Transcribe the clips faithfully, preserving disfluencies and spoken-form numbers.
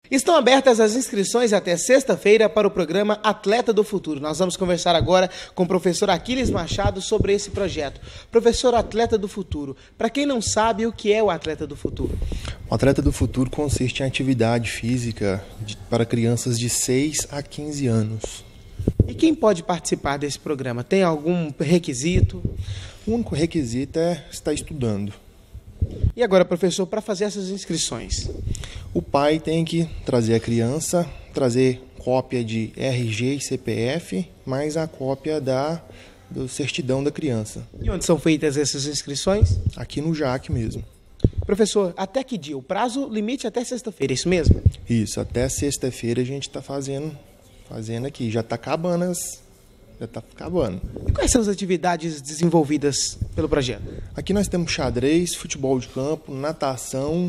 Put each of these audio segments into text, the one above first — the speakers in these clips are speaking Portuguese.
Estão abertas as inscrições até sexta-feira para o programa Atleta do Futuro. Nós vamos conversar agora com o professor Aquiles Machado sobre esse projeto. Professor, Atleta do Futuro, para quem não sabe, o que é o Atleta do Futuro? O Atleta do Futuro consiste em atividade física de, para crianças de seis a quinze anos. E quem pode participar desse programa? Tem algum requisito? O único requisito é estar estudando. E agora, professor, para fazer essas inscrições? O pai tem que trazer a criança, trazer cópia de R G e C P F, mais a cópia da do certidão da criança. E onde são feitas essas inscrições? Aqui no Jac mesmo. Professor, até que dia? O prazo limite até sexta-feira, é isso mesmo? Isso, até sexta-feira a gente está fazendo, fazendo aqui. Já está acabando as... Já está acabando. E quais são as atividades desenvolvidas pelo projeto? Aqui nós temos xadrez, futebol de campo, natação,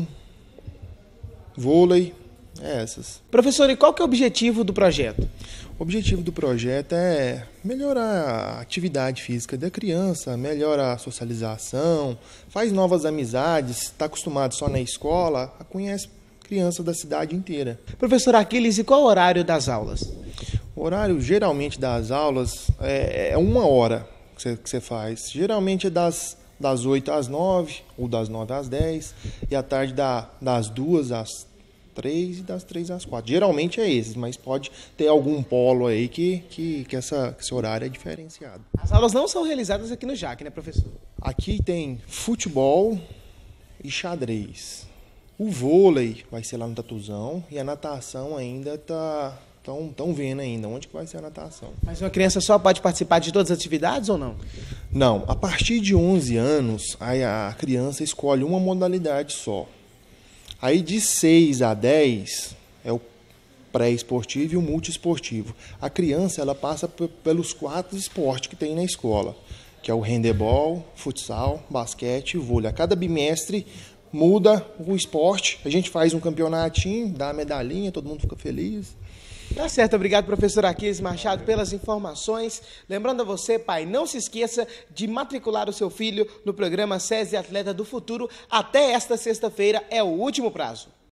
vôlei, é essas. Professor, e qual que é o objetivo do projeto? O objetivo do projeto é melhorar a atividade física da criança, melhorar a socialização, faz novas amizades, está acostumado só na escola, conhece crianças da cidade inteira. Professor Aquiles, e qual o horário das aulas? O horário, geralmente, das aulas é, é uma hora que você, que você faz. Geralmente é das, das oito às nove, ou das nove às dez, e à tarde da, das duas às três e das três às quatro. Geralmente é esses, mas pode ter algum polo aí que, que, que, essa, que esse horário é diferenciado. As aulas não são realizadas aqui no Jac, né, professor? Aqui tem futebol e xadrez. O vôlei vai ser lá no Tatuzão, e a natação ainda está... Estão vendo ainda onde que vai ser a natação. Mas uma criança só pode participar de todas as atividades ou não? Não, a partir de onze anos, aí a criança escolhe uma modalidade só. Aí de seis a dez é o pré-esportivo e o multiesportivo. A criança ela passa pelos quatro esportes que tem na escola, que é o handebol, futsal, basquete e vôlei. A cada bimestre muda o esporte, a gente faz um campeonatinho, dá a medalhinha, todo mundo fica feliz. Tá certo, obrigado, professor Aquiles Machado, pelas informações. Lembrando a você, pai, não se esqueça de matricular o seu filho no programa SESI Atleta do Futuro. Até esta sexta-feira é o último prazo.